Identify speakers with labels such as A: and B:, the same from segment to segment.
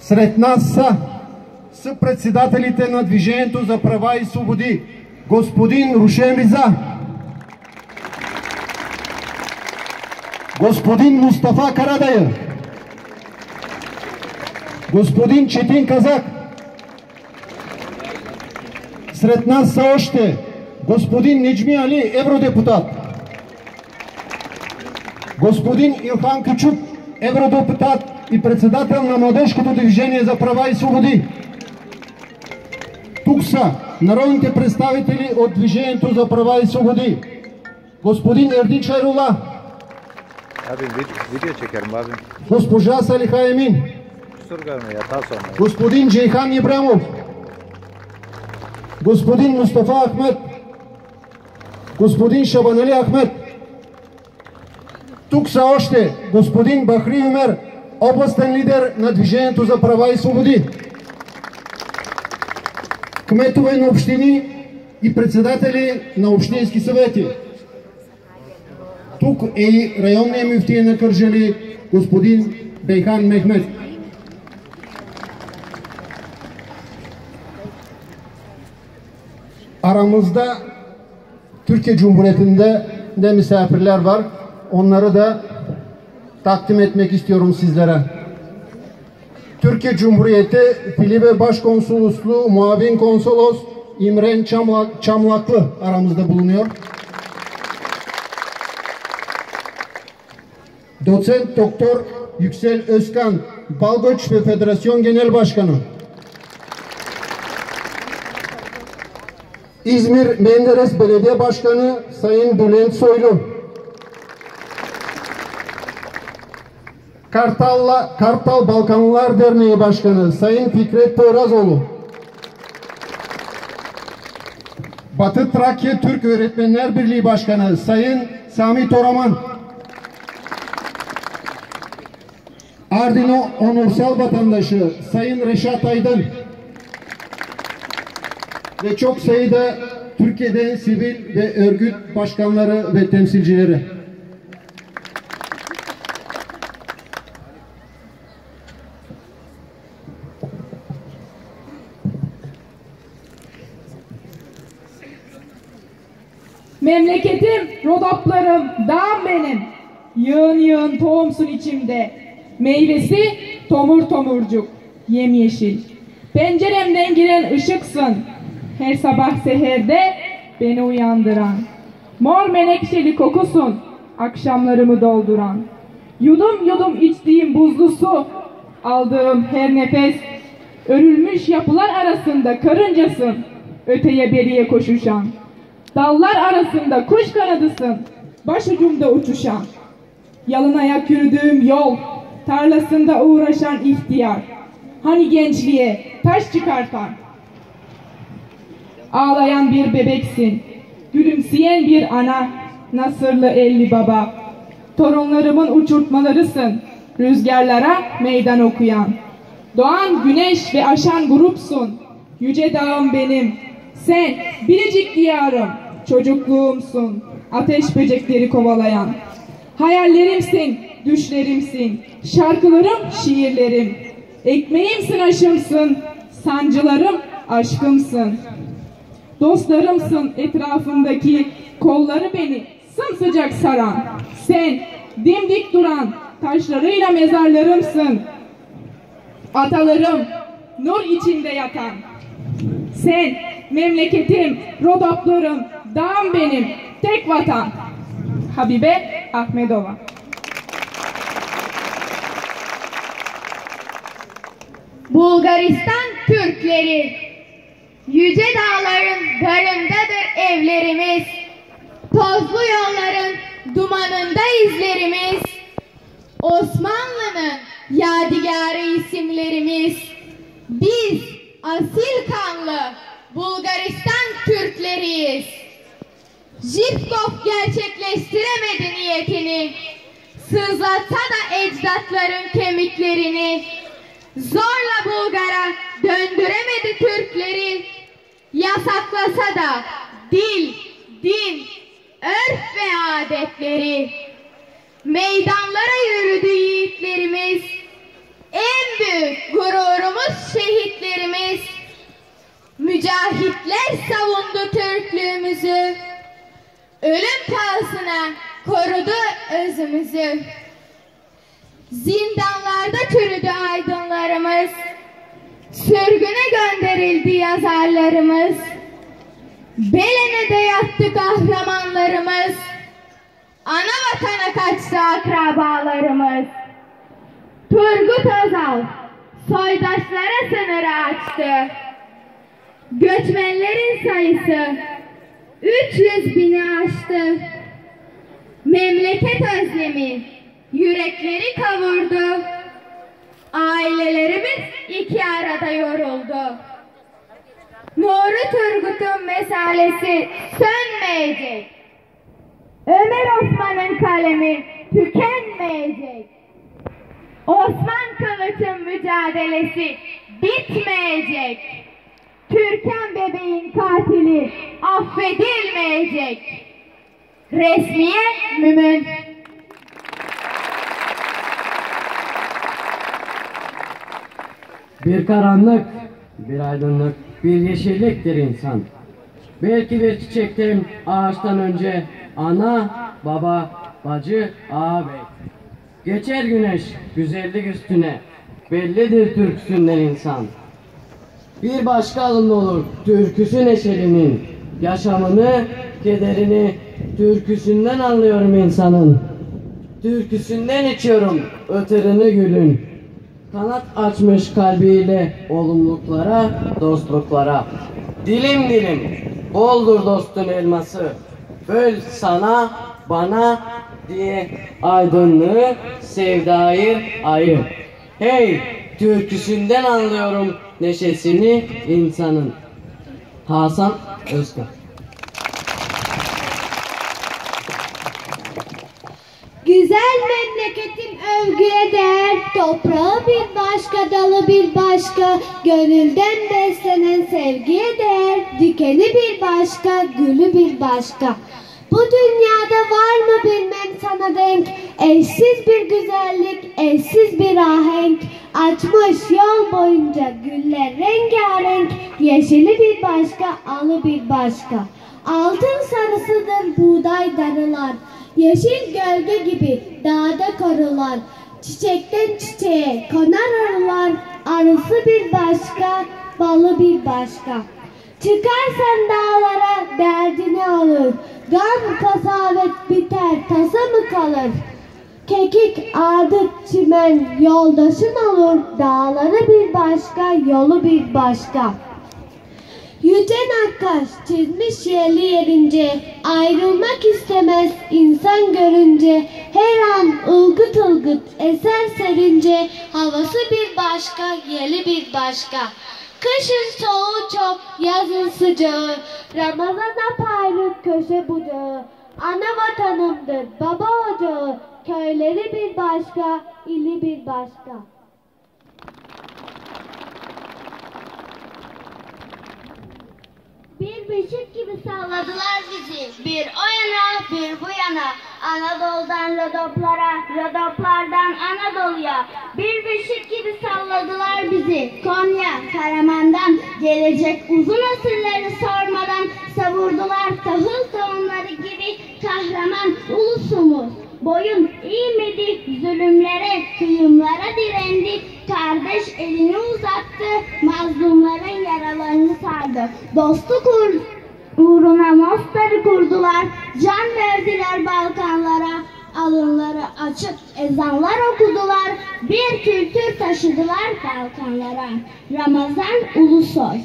A: Сред нас са председателите на Движението за права и свободи, господин Рушен Риза, господин Мустафа Карадайъ, господин Четин Казак. Сред нас са още господин Неджми Али, евродепутат, господин Илхан Кючук, евродепутат и председател на Младежкото движение за права и свободи. Тук са народните представители от Движението за права и свободи. Господин Ердинч Хайрула, госпожа Салиха Емин, господин Джейхан Ибрамов, господин Мустафа Ахмед, господин Шабанали Ахмед. Тук са още господин Бахри Умер, областен лидер на Движението за права и свободи, кметове на общини и председатели на общински съвети. Тук е и районният мюфтия на Кърджали, господин Бейхан Мехмед. Aramızda Türkiye Cumhuriyeti'nde de misafirler var. Onları da takdim etmek istiyorum sizlere. Türkiye Cumhuriyeti Filibe Başkonsolosluğu Muavin Konsolos İmren Çamlaklı aramızda bulunuyor. Doçent Doktor Yüksel Özkan, Balgöç ve Federasyon Genel Başkanı. İzmir Menderes Belediye Başkanı Sayın Bülent Soylu. Kartal Balkanlılar Derneği Başkanı Sayın Fikret Poyrazoğlu. Batı Trakya Türk Öğretmenler Birliği Başkanı Sayın Sami Toraman. Ardino Onursal Vatandaşı Sayın Reşat Aydın. Ve çok sayıda Türkiye'de sivil ve örgüt başkanları ve temsilcileri.
B: Memleketim, rodoplarım, dağım benim. Yığın yığın tohumsun içimde. Meyvesi tomur tomurcuk, yemyeşil. Penceremden giren ışıksın. Her sabah seherde beni uyandıran. Mor menekşeli kokusun, akşamlarımı dolduran. Yudum yudum içtiğim buzlu su, aldığım her nefes. Örülmüş yapılar arasında karıncasın, öteye beriye koşuşan. Dallar arasında kuş kanadısın, başucumda uçuşan. Yalın ayak yürüdüğüm yol, tarlasında uğraşan ihtiyar. Hani gençliğe taş çıkartan. Ağlayan bir bebeksin, gülümseyen bir ana, nasırlı elli baba. Torunlarımın uçurtmalarısın, rüzgarlara meydan okuyan. Doğan güneş ve aşan grupsun, yüce dağım benim. Sen biricik diyarım, çocukluğumsun, ateş böcekleri kovalayan. Hayallerimsin, düşlerimsin, şarkılarım, şiirlerim. Ekmeğimsin, aşımsın, sancılarım, aşkımsın. Dostlarımsın etrafındaki, kolları beni sımsıcak saran. Sen dimdik duran, taşlarıyla mezarlarımsın. Atalarım nur içinde yatan. Sen memleketim, rodoplarım, dağım benim, tek vatan. Habibe Ahmedova.
C: Bulgaristan Türkleri, yüce dağların darındadır evlerimiz. Tozlu yolların dumanında izlerimiz. Osmanlı'nın yadigarı isimlerimiz. Biz asil kanlı Bulgaristan Türkleriyiz. Zivkov gerçekleştiremedi niyetini. Sızlatsa da ecdatların kemiklerini. Zorla Bulgar'a döndüremedi Türkleri. Yasaklasa da dil, din, örf ve adetleri. Meydanlara yürüdü yiğitlerimiz. En büyük gururu korudu özümüzü. Zindanlarda çürüdü aydınlarımız, sürgüne gönderildi yazarlarımız, belene de yattı kahramanlarımız, ana vatana kaçtı akrabalarımız. Turgut Özal soydaşlara sınırı açtı. Göçmenlerin sayısı 300.000'i aştı. Memleket özlemi yürekleri kavurdu. Ailelerimiz iki arada yoruldu. Nuri Turgut'un mesalesi sönmeyecek. Ömer Osman'ın kalemi tükenmeyecek. Osman Kılıç'ın mücadelesi bitmeyecek. Türkan bebeğin katili affedilmeyecek. Resmiye Mümin.
D: Bir karanlık, bir aydınlık, bir yeşilliktir insan. Belki bir çiçekten, ağaçtan önce ana, baba, bacı, ağabey. Geçer güneş güzellik üstüne, bellidir türküsünden insan. Bir başka alımlı olur türküsü neşelinin, yaşamını, kederini türküsünden anlıyorum insanın. Türküsünden içiyorum ötürünü gülün. Kanat açmış kalbiyle olumluluklara, dostluklara. Dilim dilim boldur dostun elması. Böl sana, bana diye aydınlığı, sevdayı ayır. Hey, türküsünden anlıyorum neşesini insanın. Hasan Özkan.
E: Güzel memleketim övgüye değer, toprağı bir başka, dalı bir başka, gönülden beslenen sevgiye değer, dikeni bir başka, gülü bir başka. Bu dünyada var mı bilmem sana denk, eşsiz bir güzellik, eşsiz bir ahenk, açmış yol boyunca güller rengarenk, yeşili bir başka, alı bir başka. Altın sarısıdır buğday darılar, yeşil gölge gibi dağda korular, çiçekten çiçeğe konar arılar, arısı bir başka, balı bir başka. Çıkarsan dağlara derdini alır, gam kasavet biter, tasa mı kalır? Kekik, ardık, çimen yoldaşın olur, dağları bir başka, yolu bir başka. Yüce Nakkaş çizmiş yerli yerince, ayrılmak istemez insan görünce, her an ılgıt ılgıt eser serince, havası bir başka, yeli bir başka. Kışın soğuğu çok, yazın sıcağı, Ramazan apayrı köşe bucağı. Ana vatanımdır, baba ocağı, köyleri bir başka, ili bir başka. Bir beşik gibi salladılar bizi, bir o yana bir bu yana, Anadolu'dan Rodoplara, Rodoplardan Anadolu'ya. Bir beşik gibi salladılar bizi, Konya, Karaman'dan, gelecek uzun asırları sormadan savurdular tahıl tohumları gibi kahraman ulusumuz. Boyun eğmedi, zulümlere, kıyımlara direndi, kardeş elini uzattı, mazlumların yaralarını sardı. Dostluk uğruna Mostar'ı kurdular, can verdiler Balkanlara, alınları açık ezanlar okudular, bir kültür taşıdılar Balkanlara. Ramazan Ulusoy.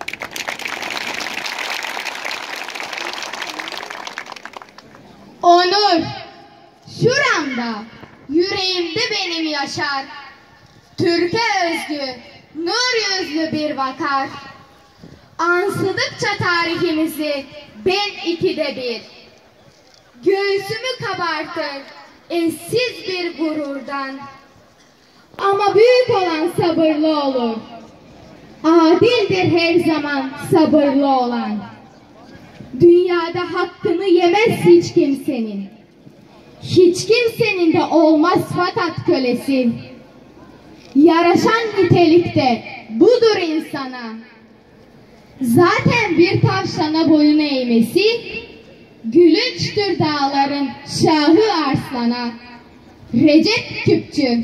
C: Onur, şuramda, yüreğimde benim yaşar. Türk'e özgü, nur yüzlü bir vakar. Ansıdıkça tarihimizi ben ikide bir. Göğsümü kabartır, eşsiz bir gururdan. Ama büyük olan sabırlı olur. Adildir her zaman sabırlı olan. Dünyada hakkını yemez hiç kimsenin. Hiç kimsenin de olmaz fakat kölesi. Yaraşan nitelikte budur insana. Zaten bir tavşana boyun eğmesi, Gülünçtür dağların şahı arslana. Recep Küpçü.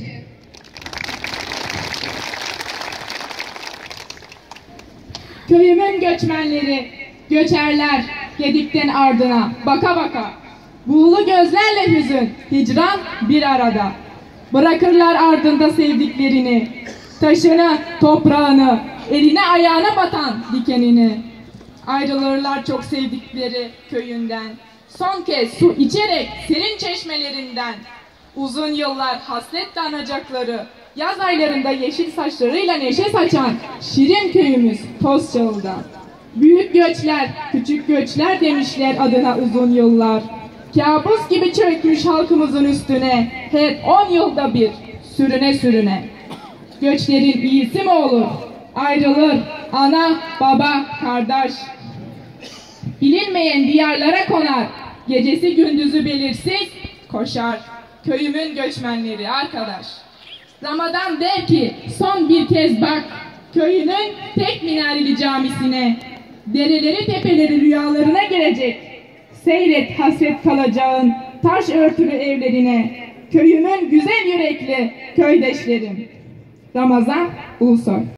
B: Köyümün göçmenleri göçerler Gedik'ten ardına baka baka. Buğulu gözlerle hüzün, hicran bir arada. Bırakırlar ardında sevdiklerini, taşını, toprağını, eline ayağına batan dikenini. Ayrılırlar çok sevdikleri köyünden. Son kez su içerek serin çeşmelerinden. Uzun yıllar hasretle anacakları, yaz aylarında yeşil saçlarıyla neşe saçan şirin köyümüz toz çağılda. Büyük göçler, küçük göçler demişler adına uzun yıllar. Kabus gibi çökmüş halkımızın üstüne, hep 10 yılda bir, sürüne sürüne. Göçlerin iyisi mi olur? Ayrılır ana, baba, kardeş. Bilinmeyen diyarlara konar, gecesi gündüzü belirsiz koşar. Köyümün göçmenleri arkadaş. Ramazan der ki son bir kez bak, köyünün tek minareli camisine. Dereleri tepeleri rüyalarına girecek. Seyret hasret kalacağın taş örtülü evlerine. Köyümün güzel yürekli köydeşlerim. Ramazan Ulusoy.